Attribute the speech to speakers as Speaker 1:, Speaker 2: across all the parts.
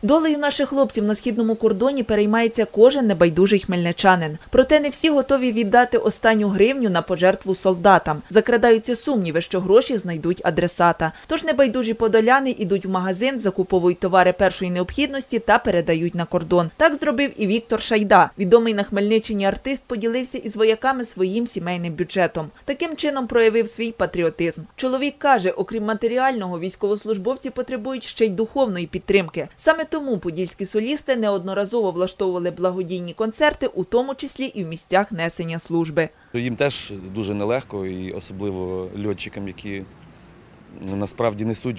Speaker 1: Долею наших хлопців на східному кордоні переймається кожен небайдужий хмельничанин. Проте не всі готові віддати останню гривню на пожертву солдатам. Закрадаються сумніви, що гроші знайдуть адресата. Тож небайдужі подоляни ідуть в магазин, закуповують товари першої необхідності та передають на кордон. Так зробив і Віктор Шайда. Відомий на Хмельниччині артист поділився із вояками своїм сімейним бюджетом. Таким чином проявив свій патріотизм. Чоловік каже, окрім матеріального, військовослужбовці потребують ще й духовної підтримки. Саме тому подільські солісти неодноразово влаштовували благодійні концерти, у тому числі і в місцях несення служби.
Speaker 2: Їм теж дуже нелегко, і особливо льотчикам, які насправді несуть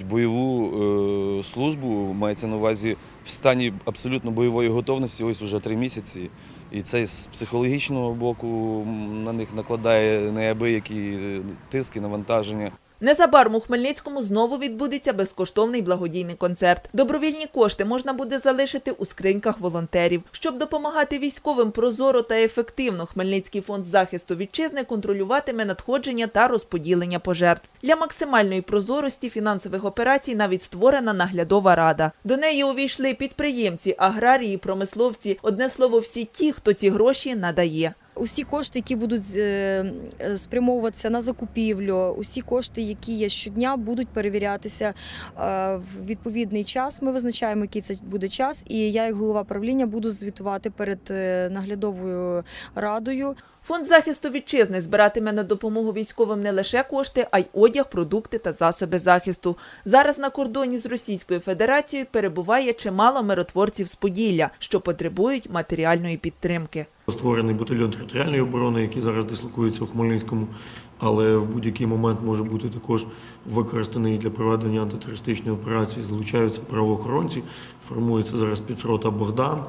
Speaker 2: бойову службу, мається на увазі в стані абсолютно бойової готовності, ось уже 3 місяці. І це з психологічного боку на них накладає неабиякі тиски, навантаження.
Speaker 1: Незабаром у Хмельницькому знову відбудеться безкоштовний благодійний концерт. Добровільні кошти можна буде залишити у скриньках волонтерів. Щоб допомагати військовим прозоро та ефективно, Хмельницький фонд захисту вітчизни контролюватиме надходження та розподілення пожертв. Для максимальної прозорості фінансових операцій навіть створена наглядова рада. До неї увійшли підприємці, аграрії, промисловці, одне слово, всі ті, хто ці гроші надає.
Speaker 3: Усі кошти, які будуть спрямовуватися на закупівлю, усі кошти, які є щодня, будуть перевірятися в відповідний час. Ми визначаємо, який це буде час, і я, як голова правління, буду звітувати перед наглядовою радою.
Speaker 1: Фонд захисту вітчизни збиратиме на допомогу військовим не лише кошти, а й одяг, продукти та засоби захисту. Зараз на кордоні з Російською Федерацією перебуває чимало миротворців з Поділля, що потребують матеріальної підтримки.
Speaker 4: Створений батальйон територіальної оборони, який зараз дислокується у Хмельницькому, але в будь-який момент може бути також використаний для проведення антитерористичної операції. Залучаються правоохоронці, формується зараз спецрота «Богдан».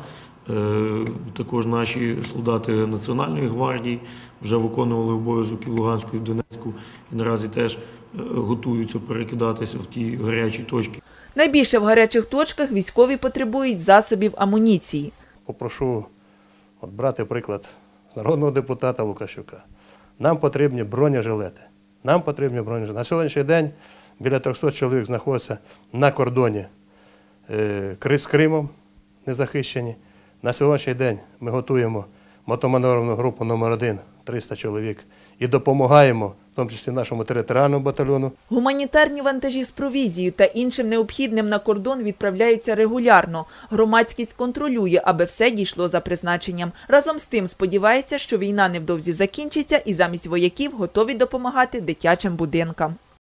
Speaker 4: Також наші солдати Національної гвардії вже виконували обов'язок і в Луганську, і в Донецьку, і наразі теж готуються перекидатися в ті гарячі точки.
Speaker 1: Найбільше в гарячих точках військові потребують засобів амуніції.
Speaker 5: Попрошу брати приклад народного депутата Лукащука. Нам потрібні бронежилети. На сьогоднішній день біля 300 чоловік знаходяться на кордоні з Кримом, незахищені. На сьогоднішній день ми готуємо мотоманеврну групу номер 1, 300 чоловік, і допомагаємо, в тому числі нашому територіальному батальйону.
Speaker 1: Гуманітарні вантажі з провізією та іншим необхідним на кордон відправляються регулярно. Громадськість контролює, аби все дійшло за призначенням. Разом з тим сподівається, що війна невдовзі закінчиться і замість вояків готові допомагати дитячим будинкам.